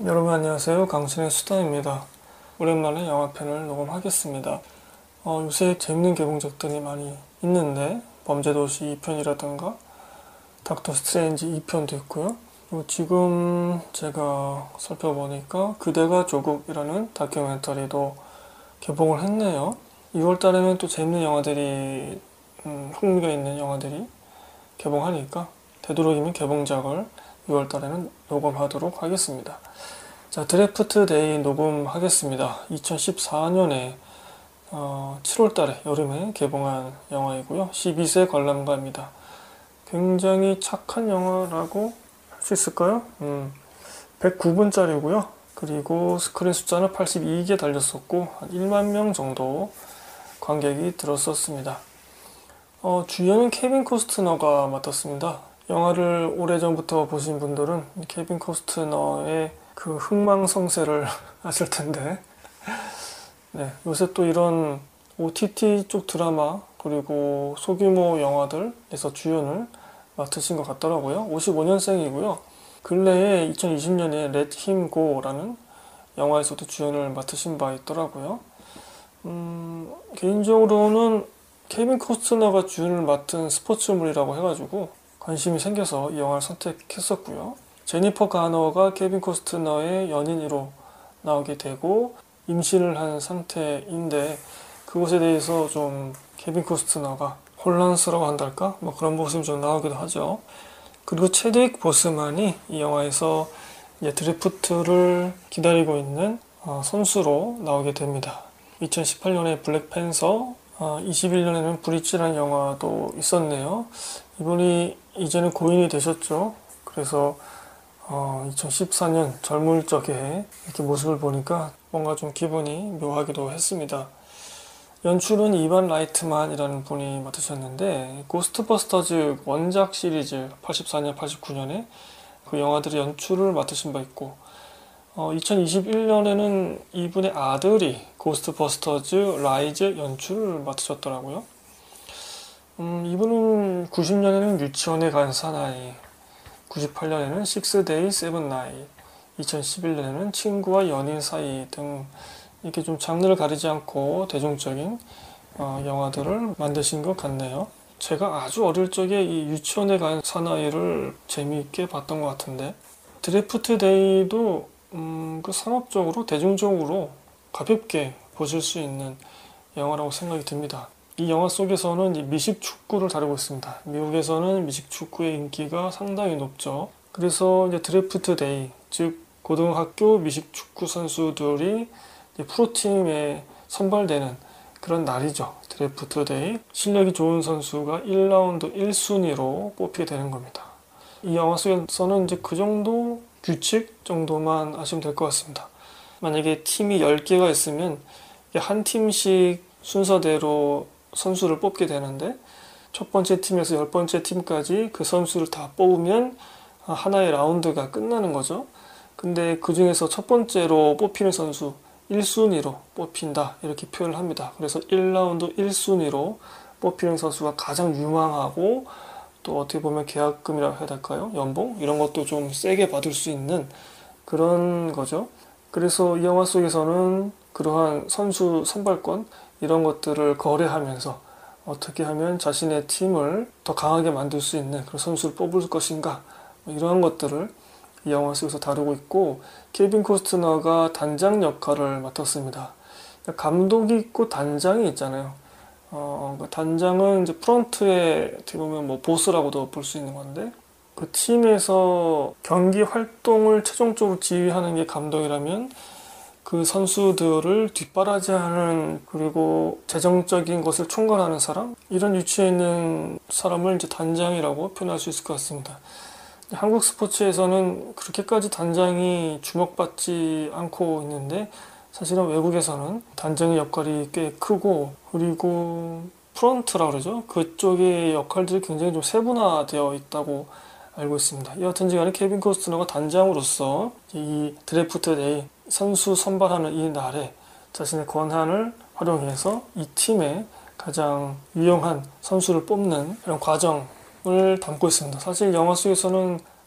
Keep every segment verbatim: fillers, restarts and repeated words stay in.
여러분 안녕하세요. 강신의 수다입니다. 오랜만에 영화편을 녹음하겠습니다. 어, 요새 재밌는 개봉작들이 많이 있는데 범죄도시 이 편이라든가 닥터 스트레인지 이 편도 있고요. 그리고 지금 제가 살펴보니까 그대가 조국이라는 다큐멘터리도 개봉을 했네요. 이월 달에는 또 재밌는 영화들이 음, 흥미가 있는 영화들이 개봉하니까 되도록이면 개봉작을 이월 달에는 녹음하도록 하겠습니다. 자, 드래프트 데이 녹음하겠습니다. 이천십사 년에 어, 칠월 달에 여름에 개봉한 영화이고요. 십이 세 관람가입니다. 굉장히 착한 영화라고 할 수 있을까요? 음, 백구 분짜리고요. 그리고 스크린 숫자는 팔십이 개 달렸었고 한 일만 명 정도 관객이 들었었습니다. 어, 주연은 케빈 코스트너가 맡았습니다. 영화를 오래전부터 보신 분들은 케빈 코스트너의 그 흥망성쇠를 아실 텐데 네, 요새 또 이런 오티티 쪽 드라마 그리고 소규모 영화들에서 주연을 맡으신 것 같더라고요. 오십오 년생이고요. 근래에 이천이십 년에 Let Him Go라는 영화에서도 주연을 맡으신 바 있더라고요. 음, 개인적으로는 케빈 코스트너가 주연을 맡은 스포츠물이라고 해가지고 관심이 생겨서 이 영화를 선택했었고요. 제니퍼 가너가 케빈 코스트너의 연인으로 나오게 되고 임신을 한 상태인데 그것에 대해서 좀 케빈 코스트너가 혼란스러워 한달까? 뭐 그런 모습이 좀 나오기도 하죠. 그리고 체드윅 보스만이 이 영화에서 이제 드래프트를 기다리고 있는 선수로 나오게 됩니다. 이천십팔 년에 블랙팬서, 이십일 년에는 브릿지라는 영화도 있었네요. 이분이 이제는 고인이 되셨죠. 그래서 어, 이천십사 년 젊을 적에 이렇게 모습을 보니까 뭔가 좀 기분이 묘하기도 했습니다. 연출은 이반 라이트만이라는 분이 맡으셨는데 고스트버스터즈 원작 시리즈 팔십사 년, 팔십구 년에 그 영화들의 연출을 맡으신 바 있고 어, 이천이십일 년에는 이분의 아들이 고스트버스터즈 라이즈 연출을 맡으셨더라고요. 음, 이분은 구십 년에는 유치원에 간 사나이, 구십팔 년에는 식스 데이 세븐 나잇, 이천십일 년에는 친구와 연인 사이 등 이렇게 좀 장르를 가리지 않고 대중적인 어, 영화들을 만드신 것 같네요. 제가 아주 어릴 적에 이 유치원에 간 사나이를 재미있게 봤던 것 같은데 드래프트 데이도 음, 그 상업적으로 대중적으로 가볍게 보실 수 있는 영화라고 생각이 듭니다. 이 영화 속에서는 미식 축구를 다루고 있습니다. 미국에서는 미식 축구의 인기가 상당히 높죠. 그래서 이제 드래프트 데이, 즉 고등학교 미식 축구 선수들이 프로팀에 선발되는 그런 날이죠. 드래프트 데이. 실력이 좋은 선수가 일 라운드 일 순위로 뽑히게 되는 겁니다. 이 영화 속에서는 이제 그 정도 규칙 정도만 아시면 될 것 같습니다. 만약에 팀이 열 개가 있으면 한 팀씩 순서대로 선수를 뽑게 되는데 첫 번째 팀에서 열 번째 팀까지 그 선수를 다 뽑으면 하나의 라운드가 끝나는 거죠. 근데 그 중에서 첫 번째로 뽑히는 선수 일 순위로 뽑힌다 이렇게 표현을 합니다. 그래서 일 라운드 일 순위로 뽑히는 선수가 가장 유망하고 또 어떻게 보면 계약금이라고 해야 될까요? 연봉? 이런 것도 좀 세게 받을 수 있는 그런 거죠. 그래서 이 영화 속에서는 그러한 선수 선발권 이런 것들을 거래하면서 어떻게 하면 자신의 팀을 더 강하게 만들 수 있는 그런 선수를 뽑을 것인가 이러한 것들을 이 영화 속에서 다루고 있고 케빈 코스트너가 단장 역할을 맡았습니다. 감독이 있고 단장이 있잖아요. 어, 그 단장은 이제 프런트에 어떻게 보면 뭐 보스라고도 볼 수 있는 건데 그 팀에서 경기 활동을 최종적으로 지휘하는 게 감독이라면 그 선수들을 뒷바라지하는 그리고 재정적인 것을 총괄하는 사람 이런 위치에 있는 사람을 이제 단장이라고 표현할 수 있을 것 같습니다. 한국 스포츠에서는 그렇게까지 단장이 주목받지 않고 있는데 사실은 외국에서는 단장의 역할이 꽤 크고 그리고 프런트라 그러죠. 그쪽의 역할들이 굉장히 좀 세분화되어 있다고 알고 있습니다. 여하튼 간에 케빈 코스트너가 단장으로서 이 드래프트 데이 선수 선발하는 이 날에 자신의 권한을 활용해서 이 팀의 가장 유용한 선수를 뽑는 그런 과정을 담고 있습니다. 사실 영화 속에서는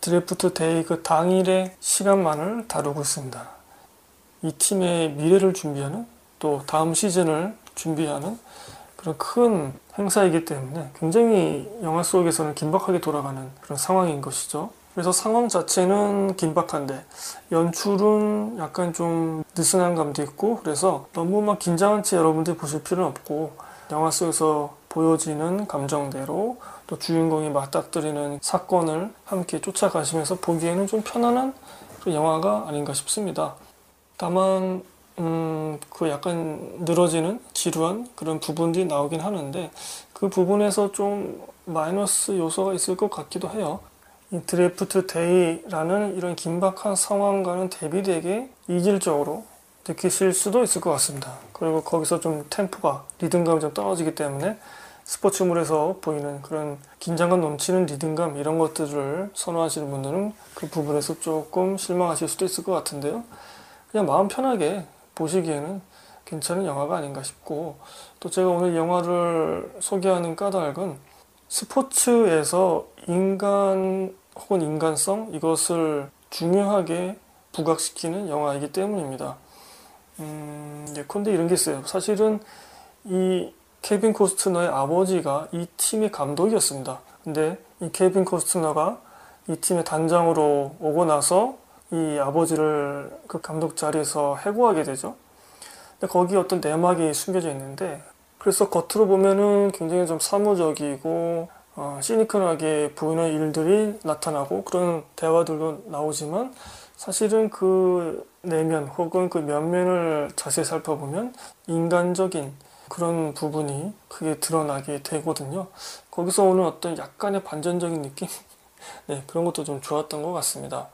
드래프트 데이 그 당일의 시간만을 다루고 있습니다. 이 팀의 미래를 준비하는, 또 다음 시즌을 준비하는 그런 큰 행사이기 때문에 굉장히 영화 속에서는 긴박하게 돌아가는 그런 상황인 것이죠. 그래서 상황 자체는 긴박한데 연출은 약간 좀 느슨한 감도 있고, 그래서 너무 막 긴장한 채 여러분들이 보실 필요는 없고, 영화 속에서 보여지는 감정대로 또 주인공이 맞닥뜨리는 사건을 함께 쫓아가시면서 보기에는 좀 편안한 그런 영화가 아닌가 싶습니다. 다만 음, 그 약간 늘어지는 지루한 그런 부분들이 나오긴 하는데, 그 부분에서 좀 마이너스 요소가 있을 것 같기도 해요. 이 드래프트 데이라는 이런 긴박한 상황과는 대비되게 이질적으로 느끼실 수도 있을 것 같습니다. 그리고 거기서 좀 템포가, 리듬감이 좀 떨어지기 때문에 스포츠물에서 보이는 그런 긴장감 넘치는 리듬감, 이런 것들을 선호하시는 분들은 그 부분에서 조금 실망하실 수도 있을 것 같은데요. 그냥 마음 편하게 보시기에는 괜찮은 영화가 아닌가 싶고, 또 제가 오늘 영화를 소개하는 까닭은 스포츠에서 인간 혹은 인간성, 이것을 중요하게 부각시키는 영화이기 때문입니다. 음, 예컨대 이런 게 있어요. 사실은 이 케빈 코스트너의 아버지가 이 팀의 감독이었습니다. 근데 이 케빈 코스트너가 이 팀의 단장으로 오고 나서 이 아버지를 그 감독 자리에서 해고하게 되죠. 근데 거기에 어떤 내막이 숨겨져 있는데, 그래서 겉으로 보면은 굉장히 좀 사무적이고 어, 시니컬하게 보이는 일들이 나타나고 그런 대화들도 나오지만, 사실은 그 내면 혹은 그 면면을 자세히 살펴보면 인간적인 그런 부분이 크게 드러나게 되거든요. 거기서 오는 어떤 약간의 반전적인 느낌? 네, 그런 것도 좀 좋았던 것 같습니다.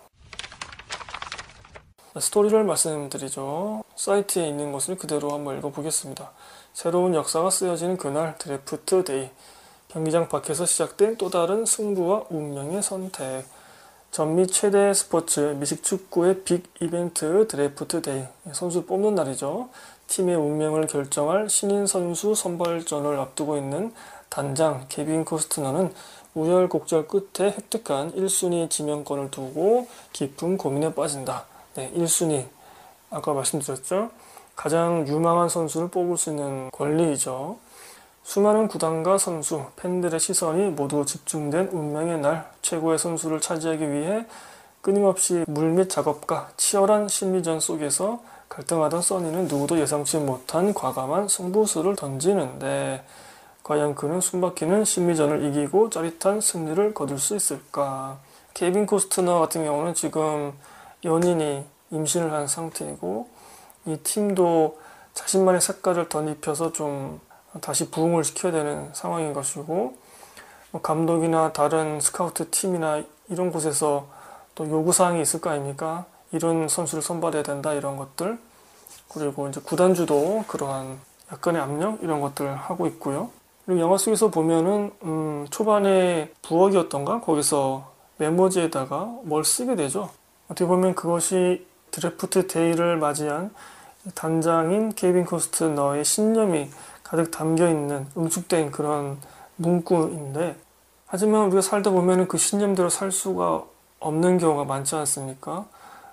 스토리를 말씀드리죠. 사이트에 있는 것을 그대로 한번 읽어보겠습니다. 새로운 역사가 쓰여지는 그날, 드래프트 데이. 경기장 밖에서 시작된 또 다른 승부와 운명의 선택. 전미 최대 스포츠 미식축구의 빅 이벤트 드래프트 데이. 선수 뽑는 날이죠. 팀의 운명을 결정할 신인 선수 선발전을 앞두고 있는 단장 케빈 코스트너는 우여곡절 끝에 획득한 일 순위 지명권을 두고 깊은 고민에 빠진다. 네, 일 순위. 아까 말씀드렸죠. 가장 유망한 선수를 뽑을 수 있는 권리이죠. 수많은 구단과 선수, 팬들의 시선이 모두 집중된 운명의 날, 최고의 선수를 차지하기 위해 끊임없이 물밑 작업과 치열한 심리전 속에서 갈등하던 써니는 누구도 예상치 못한 과감한 승부수를 던지는데, 과연 그는 숨막히는 심리전을 이기고 짜릿한 승리를 거둘 수 있을까? 케빈 코스트너 같은 경우는 지금 연인이 임신을 한 상태이고, 이 팀도 자신만의 색깔을 덧입혀서 좀 다시 부흥을 시켜야 되는 상황인 것이고, 감독이나 다른 스카우트 팀이나 이런 곳에서 또 요구사항이 있을 거 아닙니까? 이런 선수를 선발해야 된다, 이런 것들. 그리고 이제 구단주도 그러한 약간의 압력, 이런 것들을 하고 있고요. 그리고 영화 속에서 보면은 음, 초반에 부엌이었던가? 거기서 메모지에다가 뭘 쓰게 되죠. 어떻게 보면 그것이 드래프트 데이를 맞이한 단장인 케빈 코스트너의 신념이 가득 담겨있는, 응축된 그런 문구인데, 하지만 우리가 살다 보면 그 신념대로 살 수가 없는 경우가 많지 않습니까?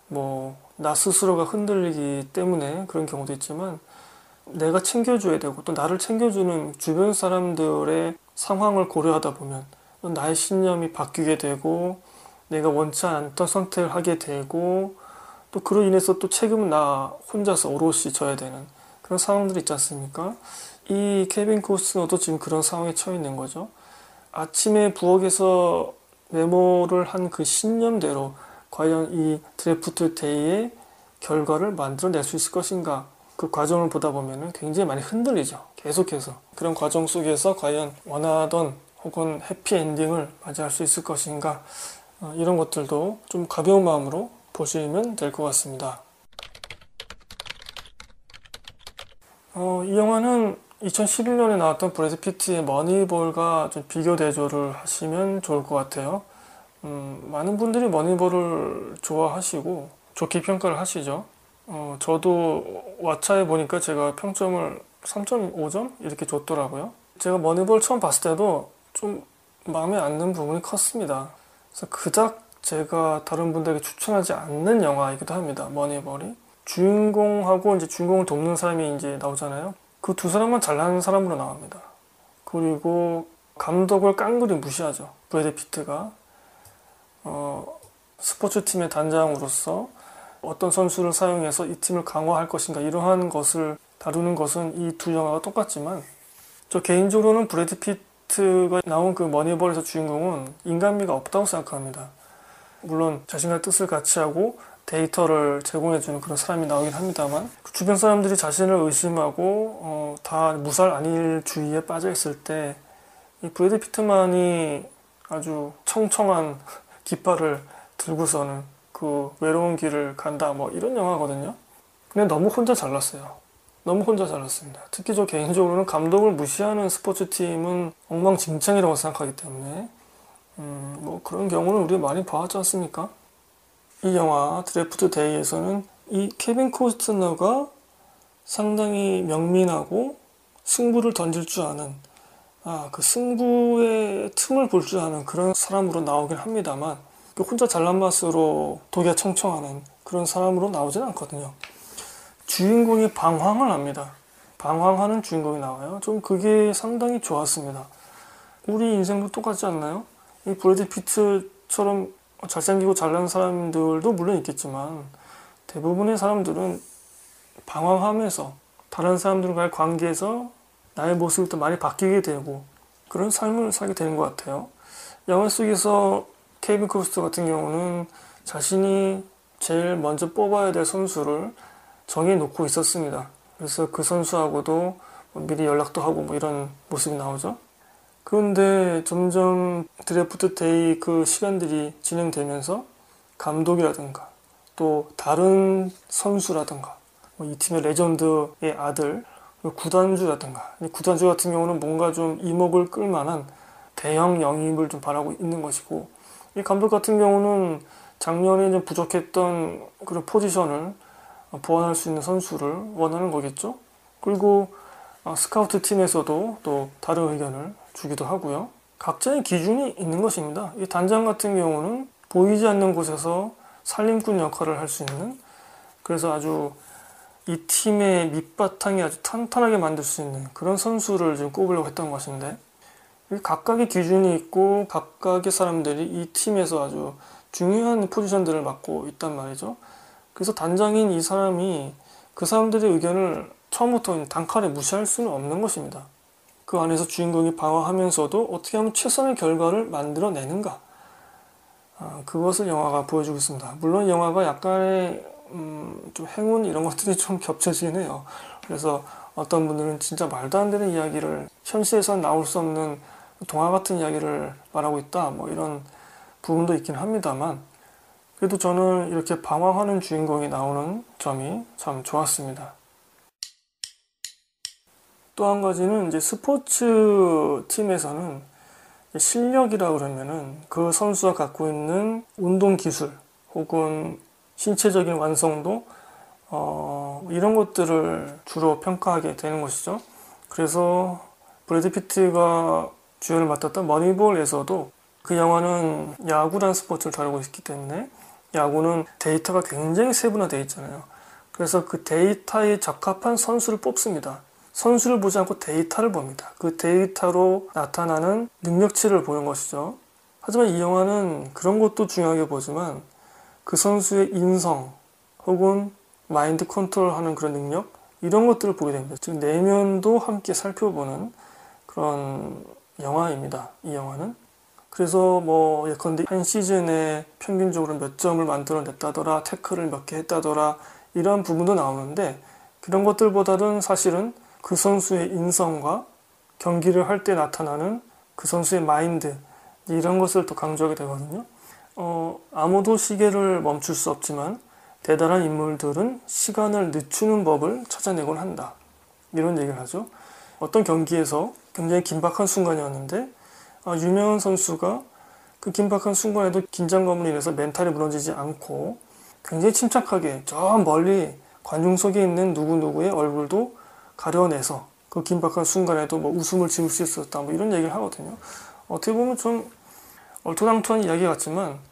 뭐 나 스스로가 흔들리기 때문에 그런 경우도 있지만, 내가 챙겨줘야 되고 또 나를 챙겨주는 주변 사람들의 상황을 고려하다 보면 나의 신념이 바뀌게 되고, 내가 원치 않던 선택을 하게 되고, 또 그로 인해서 또 책임은 나 혼자서 오롯이 져야 되는 그런 상황들이 있지 않습니까? 이 케빈 코스트너도 지금 그런 상황에 처해 있는 거죠. 아침에 부엌에서 메모를 한 그 신념대로 과연 이 드래프트 데이의 결과를 만들어낼 수 있을 것인가? 그 과정을 보다 보면 굉장히 많이 흔들리죠. 계속해서. 그런 과정 속에서 과연 원하던 혹은 해피엔딩을 맞이할 수 있을 것인가? 어, 이런 것들도 좀 가벼운 마음으로 보시면 될 것 같습니다. 어, 이 영화는 이천십일 년에 나왔던 브래드 피트의 머니볼과 좀 비교 대조를 하시면 좋을 것 같아요. 음, 많은 분들이 머니볼을 좋아하시고 좋게 평가를 하시죠. 어, 저도 왓챠에 보니까 제가 평점을 삼 점 오 점 이렇게 줬더라고요. 제가 머니볼 처음 봤을 때도 좀 마음에 안 드는 부분이 컸습니다. 그래서 그닥 제가 다른 분들에게 추천하지 않는 영화이기도 합니다. 머니볼이. 주인공하고 이제 주인공을 돕는 사람이 이제 나오잖아요. 그 두 사람만 잘나는 사람으로 나옵니다. 그리고 감독을 깡그리 무시하죠. 브래드 피트가 어, 스포츠팀의 단장으로서 어떤 선수를 사용해서 이 팀을 강화할 것인가 이러한 것을 다루는 것은 이 두 영화가 똑같지만 저 개인적으로는 브래드 피트가 나온 그 머니볼에서 주인공은 인간미가 없다고 생각합니다. 물론 자신과 뜻을 같이 하고 데이터를 제공해주는 그런 사람이 나오긴 합니다만 주변 사람들이 자신을 의심하고 어, 다 무살 안일주의에 빠져있을 때 이 브래드 피트만이 아주 청청한 깃발을 들고서는 그 외로운 길을 간다 뭐 이런 영화거든요. 근데 너무 혼자 잘났어요. 너무 혼자 잘났습니다. 특히 저 개인적으로는 감독을 무시하는 스포츠팀은 엉망진창이라고 생각하기 때문에 음, 뭐 그런 경우는 우리 많이 봐왔지 않습니까? 이 영화 드래프트 데이에서는 이 케빈 코스트너가 상당히 명민하고 승부를 던질 줄 아는 아, 그 승부의 틈을 볼 줄 아는 그런 사람으로 나오긴 합니다만 혼자 잘난 맛으로 독야 청청하는 그런 사람으로 나오진 않거든요. 주인공이 방황을 합니다. 방황하는 주인공이 나와요. 좀 그게 상당히 좋았습니다. 우리 인생도 똑같지 않나요? 이 브래드 피트처럼 잘생기고 잘난 사람들도 물론 있겠지만 대부분의 사람들은 방황하면서 다른 사람들과의 관계에서 나의 모습이 또 많이 바뀌게 되고 그런 삶을 살게 되는 것 같아요. 영화 속에서 케이빈 코스트 같은 경우는 자신이 제일 먼저 뽑아야 될 선수를 정해놓고 있었습니다. 그래서 그 선수하고도 미리 연락도 하고 뭐 이런 모습이 나오죠. 그런데 점점 드래프트 데이 그 시간들이 진행되면서 감독이라든가 또 다른 선수라든가 뭐 이 팀의 레전드의 아들 구단주라든가 구단주 같은 경우는 뭔가 좀 이목을 끌만한 대형 영입을 좀 바라고 있는 것이고 이 감독 같은 경우는 작년에 좀 부족했던 그런 포지션을 보완할 수 있는 선수를 원하는 거겠죠. 그리고 스카우트 팀에서도 또 다른 의견을 주기도 하고요. 각자의 기준이 있는 것입니다. 이 단장 같은 경우는 보이지 않는 곳에서 살림꾼 역할을 할 수 있는 그래서 아주 이 팀의 밑바탕이 아주 탄탄하게 만들 수 있는 그런 선수를 좀 꼽으려고 했던 것인데 각각의 기준이 있고 각각의 사람들이 이 팀에서 아주 중요한 포지션들을 맡고 있단 말이죠. 그래서 단장인 이 사람이 그 사람들의 의견을 처음부터 단칼에 무시할 수는 없는 것입니다. 그 안에서 주인공이 방황하면서도 어떻게 하면 최선의 결과를 만들어내는가 아, 그것을 영화가 보여주고 있습니다. 물론 영화가 약간의 음, 좀 행운 이런 것들이 좀 겹쳐지긴 해요. 그래서 어떤 분들은 진짜 말도 안 되는 이야기를 현실에서는 나올 수 없는 동화 같은 이야기를 말하고 있다 뭐 이런 부분도 있긴 합니다만 그래도 저는 이렇게 방황하는 주인공이 나오는 점이 참 좋았습니다. 또 한 가지는 이제 스포츠 팀에서는 실력이라 그러면은 그 선수가 갖고 있는 운동 기술 혹은 신체적인 완성도 어, 이런 것들을 주로 평가하게 되는 것이죠. 그래서 브래드 피트가 주연을 맡았던 머니볼에서도 그 영화는 야구란 스포츠를 다루고 있기 때문에 야구는 데이터가 굉장히 세분화되어 있잖아요. 그래서 그 데이터에 적합한 선수를 뽑습니다. 선수를 보지 않고 데이터를 봅니다. 그 데이터로 나타나는 능력치를 보는 것이죠. 하지만 이 영화는 그런 것도 중요하게 보지만 그 선수의 인성 혹은 마인드 컨트롤하는 그런 능력 이런 것들을 보게 됩니다. 즉 내면도 함께 살펴보는 그런 영화입니다. 이 영화는. 그래서 뭐 예컨대 한 시즌에 평균적으로 몇 점을 만들어냈다더라 태클을 몇 개 했다더라 이런 부분도 나오는데 그런 것들보다는 사실은 그 선수의 인성과 경기를 할 때 나타나는 그 선수의 마인드 이런 것을 더 강조하게 되거든요. 어, 아무도 시계를 멈출 수 없지만 대단한 인물들은 시간을 늦추는 법을 찾아내곤 한다. 이런 얘기를 하죠. 어떤 경기에서 굉장히 긴박한 순간이었는데 아, 유명한 선수가 그 긴박한 순간에도 긴장감으로 인해서 멘탈이 무너지지 않고 굉장히 침착하게 저 멀리 관중석에 있는 누구누구의 얼굴도 가려내서 그 긴박한 순간에도 뭐 웃음을 지을 수 있었다 뭐 이런 얘기를 하거든요. 어떻게 보면 좀 얼토당토한 이야기 같지만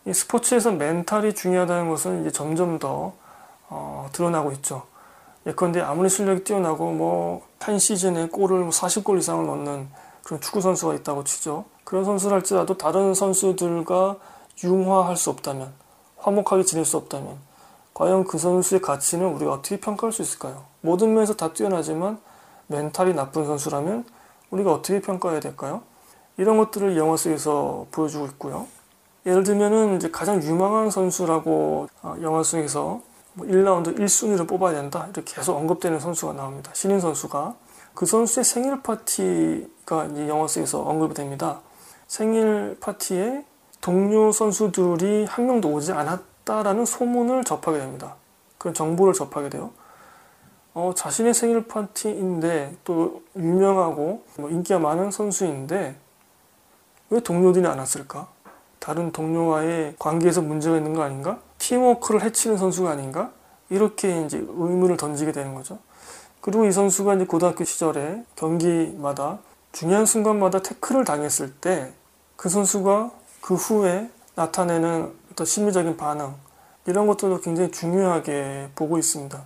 이 스포츠에서 멘탈이 중요하다는 것은 이제 점점 더 어, 드러나고 있죠. 예컨대 아무리 실력이 뛰어나고 뭐 한 시즌에 골을 사십 골 이상을 넣는 그런 축구 선수가 있다고 치죠. 그런 선수를 할지라도 다른 선수들과 융화할 수 없다면, 화목하게 지낼 수 없다면 과연 그 선수의 가치는 우리가 어떻게 평가할 수 있을까요? 모든 면에서 다 뛰어나지만 멘탈이 나쁜 선수라면 우리가 어떻게 평가해야 될까요? 이런 것들을 영화 속에서 보여주고 있고요. 예를 들면은 이제 가장 유망한 선수라고 영화 속에서 뭐 일 라운드 일 순위를 뽑아야 된다 이렇게 계속 언급되는 선수가 나옵니다. 신인 선수가. 그 선수의 생일 파티가 이제 영화 속에서 언급이 됩니다. 생일 파티에 동료 선수들이 한 명도 오지 않았다라는 소문을 접하게 됩니다. 그런 정보를 접하게 돼요. 어, 자신의 생일 파티인데 또 유명하고 뭐 인기가 많은 선수인데 왜 동료들이 안 왔을까? 다른 동료와의 관계에서 문제가 있는 거 아닌가? 팀워크를 해치는 선수가 아닌가? 이렇게 이제 의문을 던지게 되는 거죠. 그리고 이 선수가 이제 고등학교 시절에 경기마다 중요한 순간마다 태클을 당했을 때 그 선수가 그 후에 나타내는 어떤 심리적인 반응 이런 것들도 굉장히 중요하게 보고 있습니다.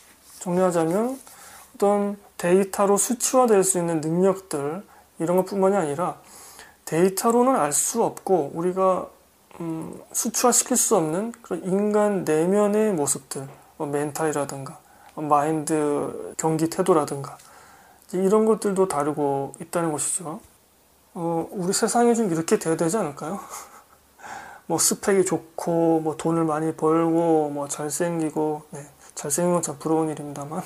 정리하자면 어떤 데이터로 수치화될 수 있는 능력들 이런 것뿐만이 아니라 데이터로는 알 수 없고 우리가 음, 수치화시킬 수 없는 그런 인간 내면의 모습들, 뭐 멘탈이라든가 마인드, 경기 태도라든가 이런 것들도 다루고 있다는 것이죠. 어, 우리 세상이 좀 이렇게 돼야 되지 않을까요? 뭐 스펙이 좋고 뭐 돈을 많이 벌고 뭐 잘생기고 네, 잘생긴 건 참 부러운 일입니다만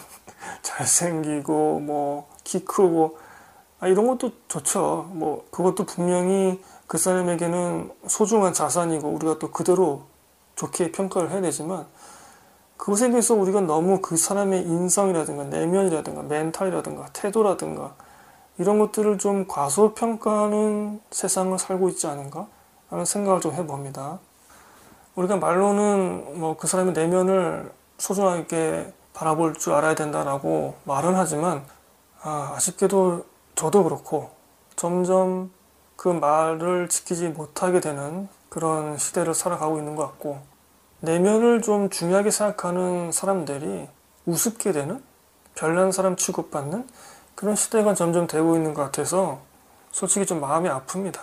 잘생기고 뭐 키 크고 아, 이런 것도 좋죠. 뭐 그것도 분명히 그 사람에게는 소중한 자산이고 우리가 또 그대로 좋게 평가를 해야 되지만 그것에 대해서 우리가 너무 그 사람의 인성이라든가 내면이라든가 멘탈이라든가 태도라든가 이런 것들을 좀 과소평가하는 세상을 살고 있지 않은가 하는 생각을 좀 해봅니다. 우리가 말로는 뭐 그 사람의 내면을 소중하게 바라볼 줄 알아야 된다라고 말은 하지만 아, 아쉽게도 저도 그렇고 점점 그 말을 지키지 못하게 되는 그런 시대를 살아가고 있는 것 같고 내면을 좀 중요하게 생각하는 사람들이 우습게 되는 별난 사람 취급받는 그런 시대가 점점 되고 있는 것 같아서 솔직히 좀 마음이 아픕니다.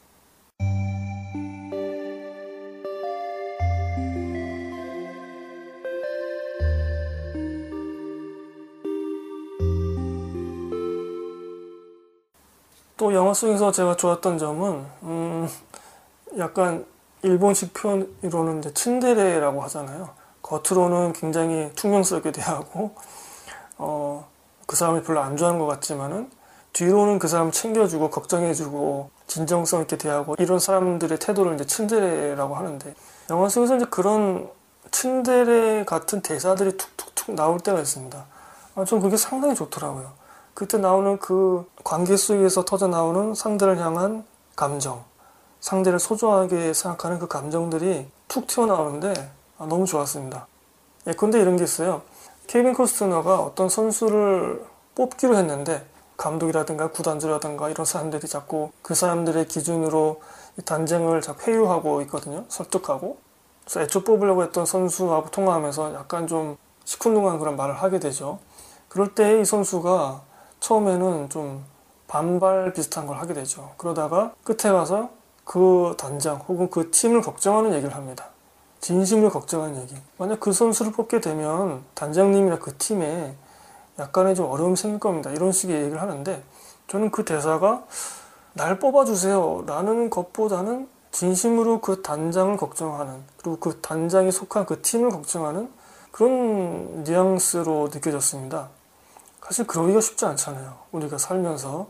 또 영화 속에서 제가 좋았던 점은 음, 약간 일본식 표현으로는 이제 츤데레라고 하잖아요. 겉으로는 굉장히 퉁명스럽게 대하고 어, 그 사람을 별로 안 좋아하는 것 같지만은 뒤로는 그 사람을 챙겨주고 걱정해주고 진정성 있게 대하고 이런 사람들의 태도를 이제 츤데레라고 하는데 영화 속에서 이제 그런 츤데레 같은 대사들이 툭툭툭 나올 때가 있습니다. 아, 전 그게 상당히 좋더라고요. 그때 나오는 그 관계 속에서 터져 나오는 상대를 향한 감정, 상대를 소중하게 생각하는 그 감정들이 툭 튀어나오는데 아, 너무 좋았습니다. 예컨대 이런 게 있어요. 케빈 코스트너가 어떤 선수를 뽑기로 했는데 감독이라든가 구단주라든가 이런 사람들이 자꾸 그 사람들의 기준으로 이 단쟁을 자꾸 회유하고 있거든요. 설득하고. 그래서 애초 뽑으려고 했던 선수하고 통화하면서 약간 좀 시큰둥한 그런 말을 하게 되죠. 그럴 때 이 선수가 처음에는 좀 반발 비슷한 걸 하게 되죠. 그러다가 끝에 가서 그 단장 혹은 그 팀을 걱정하는 얘기를 합니다. 진심으로 걱정하는 얘기. 만약 그 선수를 뽑게 되면 단장님이나 그 팀에 약간의 좀 어려움이 생길 겁니다. 이런 식의 얘기를 하는데 저는 그 대사가 날 뽑아주세요 라는 것보다는 진심으로 그 단장을 걱정하는 그리고 그 단장이 속한 그 팀을 걱정하는 그런 뉘앙스로 느껴졌습니다. 사실 그러기가 쉽지 않잖아요. 우리가 살면서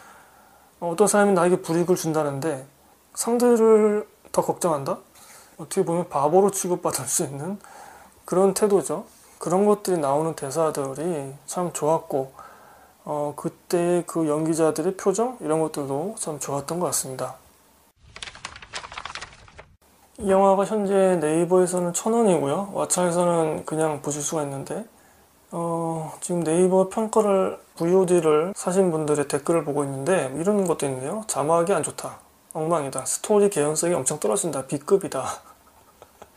어떤 사람이 나에게 불이익을 준다는데 상대를 더 걱정한다? 어떻게 보면 바보로 취급받을 수 있는 그런 태도죠. 그런 것들이 나오는 대사들이 참 좋았고 어, 그때 그 연기자들의 표정 이런 것들도 참 좋았던 것 같습니다. 이 영화가 현재 네이버에서는 천 원이고요. 왓챠에서는 그냥 보실 수가 있는데 어, 지금 네이버 평가를 브이오디를 사신 분들의 댓글을 보고 있는데 이런 것도 있네요. 자막이 안 좋다. 엉망이다. 스토리 개연성이 엄청 떨어진다. B급이다.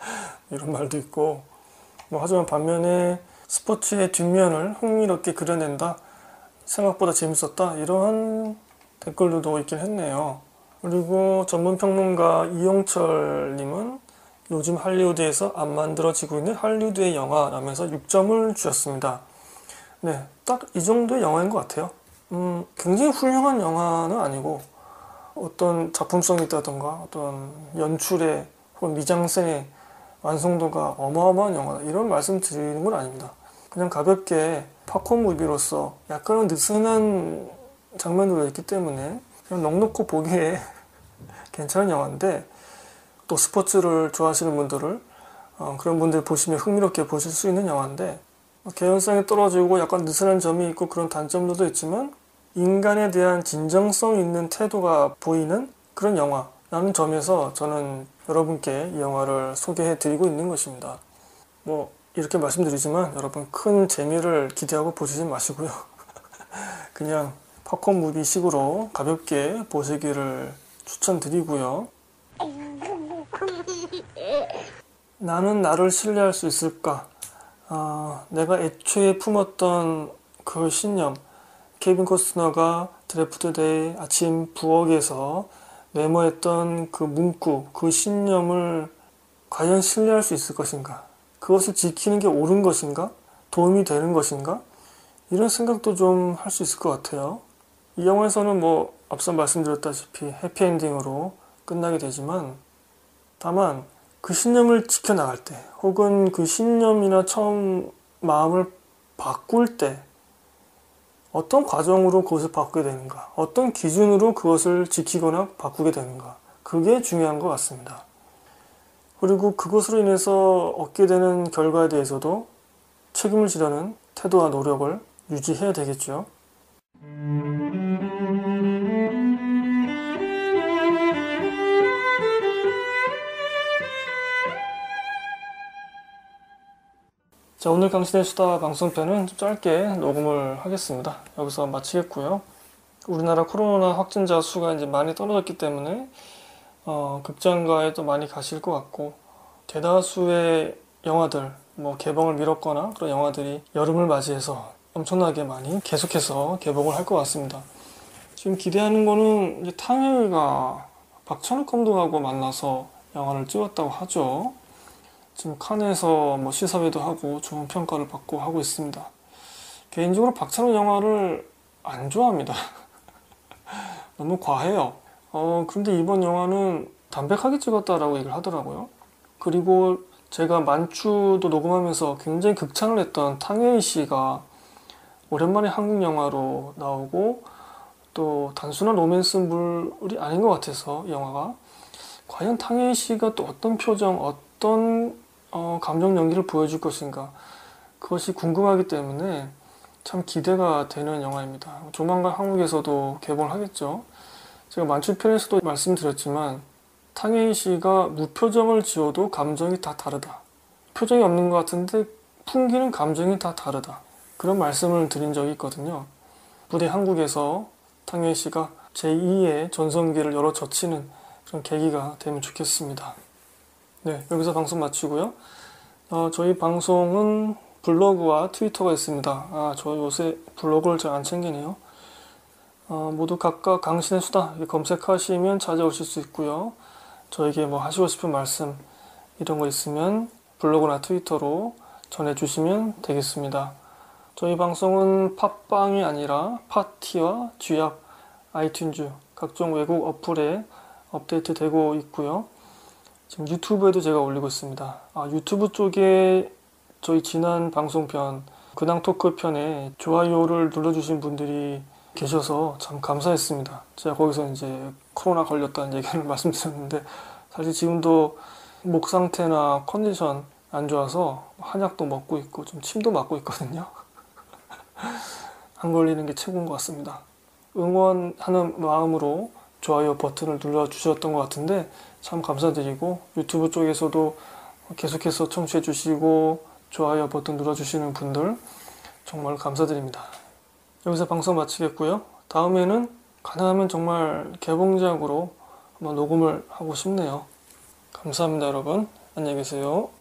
이런 말도 있고, 뭐 하지만 반면에 스포츠의 뒷면을 흥미롭게 그려낸다, 생각보다 재밌었다, 이런 댓글들도 있긴 했네요. 그리고 전문평론가 이용철님은 요즘 할리우드에서 안 만들어지고 있는 할리우드의 영화라면서 육 점을 주셨습니다. 네, 딱 이 정도의 영화인 것 같아요. 음, 굉장히 훌륭한 영화는 아니고 어떤 작품성이 있다던가 어떤 연출의 혹은 미장센의 완성도가 어마어마한 영화다, 이런 말씀 드리는 건 아닙니다. 그냥 가볍게 팝콘 무비로서 약간은 느슨한 장면들도 있기 때문에 그냥 넉넉히 보기에 괜찮은 영화인데, 또 스포츠를 좋아하시는 분들을 어, 그런 분들 보시면 흥미롭게 보실 수 있는 영화인데, 개연성이 떨어지고 약간 느슨한 점이 있고 그런 단점들도 있지만 인간에 대한 진정성 있는 태도가 보이는 그런 영화라는 점에서 저는 여러분께 이 영화를 소개해 드리고 있는 것입니다. 뭐 이렇게 말씀드리지만 여러분 큰 재미를 기대하고 보시지 마시고요. 그냥 팝콘 무비 식으로 가볍게 보시기를 추천드리고요. 나는 나를 신뢰할 수 있을까? 아, 내가 애초에 품었던 그 신념, 케빈 코스너가 드래프트데이 아침 부엌에서 메모했던 그 문구, 그 신념을 과연 신뢰할 수 있을 것인가? 그것을 지키는 게 옳은 것인가? 도움이 되는 것인가? 이런 생각도 좀 할 수 있을 것 같아요. 이 영화에서는 뭐 앞서 말씀드렸다시피 해피엔딩으로 끝나게 되지만, 다만 그 신념을 지켜나갈 때, 혹은 그 신념이나 처음 마음을 바꿀 때 어떤 과정으로 그것을 바꾸게 되는가, 어떤 기준으로 그것을 지키거나 바꾸게 되는가, 그게 중요한 것 같습니다. 그리고 그것으로 인해서 얻게 되는 결과에 대해서도 책임을 지려는 태도와 노력을 유지해야 되겠죠. 자, 오늘 강신의 수다 방송편은 좀 짧게 녹음을 하겠습니다. 여기서 마치겠고요. 우리나라 코로나 확진자 수가 이제 많이 떨어졌기 때문에 어, 극장가에도 많이 가실 것 같고, 대다수의 영화들, 뭐 개봉을 미뤘거나 그런 영화들이 여름을 맞이해서 엄청나게 많이 계속해서 개봉을 할 것 같습니다. 지금 기대하는 거는 이제 탕웨이가 박찬욱 감독하고 만나서 영화를 찍었다고 하죠. 지금 칸에서 뭐 시사회도 하고 좋은 평가를 받고 하고 있습니다. 개인적으로 박찬욱 영화를 안 좋아합니다. 너무 과해요. 어, 그런데 이번 영화는 담백하게 찍었다라고 얘기를 하더라고요. 그리고 제가 만추도 녹음하면서 굉장히 극찬을 했던 탕웨이 씨가 오랜만에 한국 영화로 나오고, 또 단순한 로맨스물이 아닌 것 같아서 영화가, 과연 탕웨이 씨가 또 어떤 표정, 어떤 어, 감정 연기를 보여줄 것인가, 그것이 궁금하기 때문에 참 기대가 되는 영화입니다. 조만간 한국에서도 개봉을 하겠죠. 제가 만추편에서도 말씀드렸지만 탕웨이 씨가 무표정을 지어도 감정이 다 다르다, 표정이 없는 것 같은데 풍기는 감정이 다 다르다, 그런 말씀을 드린 적이 있거든요. 부디 한국에서 탕웨이 씨가 제이의 전성기를 열어 젖히는 그런 계기가 되면 좋겠습니다. 네, 여기서 방송 마치고요. 어, 저희 방송은 블로그와 트위터가 있습니다. 아, 저 요새 블로그를 잘 안 챙기네요. 어, 모두 각각 강신의 수다 검색하시면 찾아오실 수 있고요. 저에게 뭐 하시고 싶은 말씀 이런 거 있으면 블로그나 트위터로 전해주시면 되겠습니다. 저희 방송은 팟빵이 아니라 파티와 쥐약, 아이튠즈, 각종 외국 어플에 업데이트 되고 있고요. 지금 유튜브에도 제가 올리고 있습니다. 아, 유튜브 쪽에 저희 지난 방송편, 근황 토크 편에 좋아요를 눌러주신 분들이 계셔서 참 감사했습니다. 제가 거기서 이제 코로나 걸렸다는 얘기를 말씀드렸는데, 사실 지금도 목 상태나 컨디션 안 좋아서 한약도 먹고 있고 좀 침도 맞고 있거든요. 안 걸리는 게 최고인 것 같습니다. 응원하는 마음으로 좋아요 버튼을 눌러주셨던 것 같은데 참 감사드리고, 유튜브 쪽에서도 계속해서 청취해 주시고 좋아요 버튼 눌러주시는 분들 정말 감사드립니다. 여기서 방송 마치겠고요. 다음에는 가능하면 정말 개봉작으로 한번 녹음을 하고 싶네요. 감사합니다, 여러분. 안녕히 계세요.